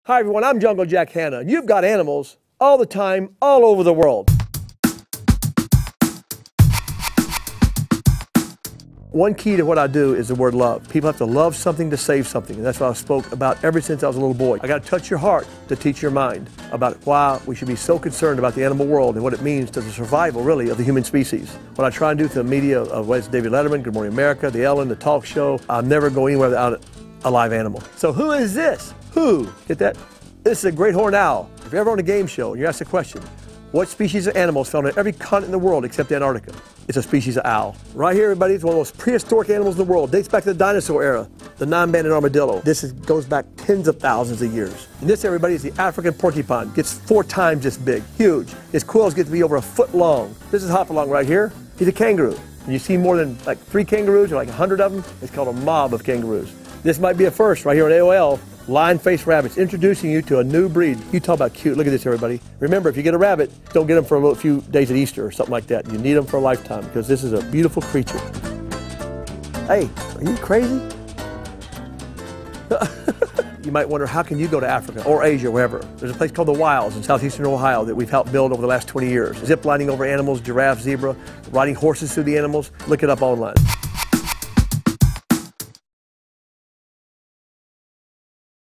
Hi everyone, I'm Jungle Jack Hanna, and you've got animals all the time, all over the world. One key to what I do is the word love. People have to love something to save something, and that's what I spoke about ever since I was a little boy. I got to touch your heart to teach your mind about why we should be so concerned about the animal world and what it means to the survival, really, of the human species. What I try and do through the media of whether it's David Letterman, Good Morning America, The Ellen, the talk show, I'll never go anywhere without a live animal. So who is this? Who? Get that? This is a great horned owl. If you're ever on a game show and you're asked a question, what species of animals found on every continent in the world except Antarctica? It's a species of owl. Right here, everybody, it's one of the most prehistoric animals in the world. It dates back to the dinosaur era, the non-banded armadillo. This goes back tens of thousands of years. And this, everybody, is the African porcupine. Gets 4 times this big, huge. His quills get to be over 1 foot long. This is Hopalong right here. He's a kangaroo. And you see more than like 3 kangaroos or like 100 of them. It's called a mob of kangaroos. This might be a first right here on AOL. Lion-faced rabbits, introducing you to a new breed. You talk about cute. Look at this, everybody. Remember, if you get a rabbit, don't get them for a few days at Easter or something like that. You need them for a lifetime because this is a beautiful creature. Hey, are you crazy? You might wonder, how can you go to Africa or Asia, wherever? There's a place called the Wilds in southeastern Ohio that we've helped build over the last 20 years. Zip lining over animals, giraffe, zebra, riding horses through the animals. Look it up online.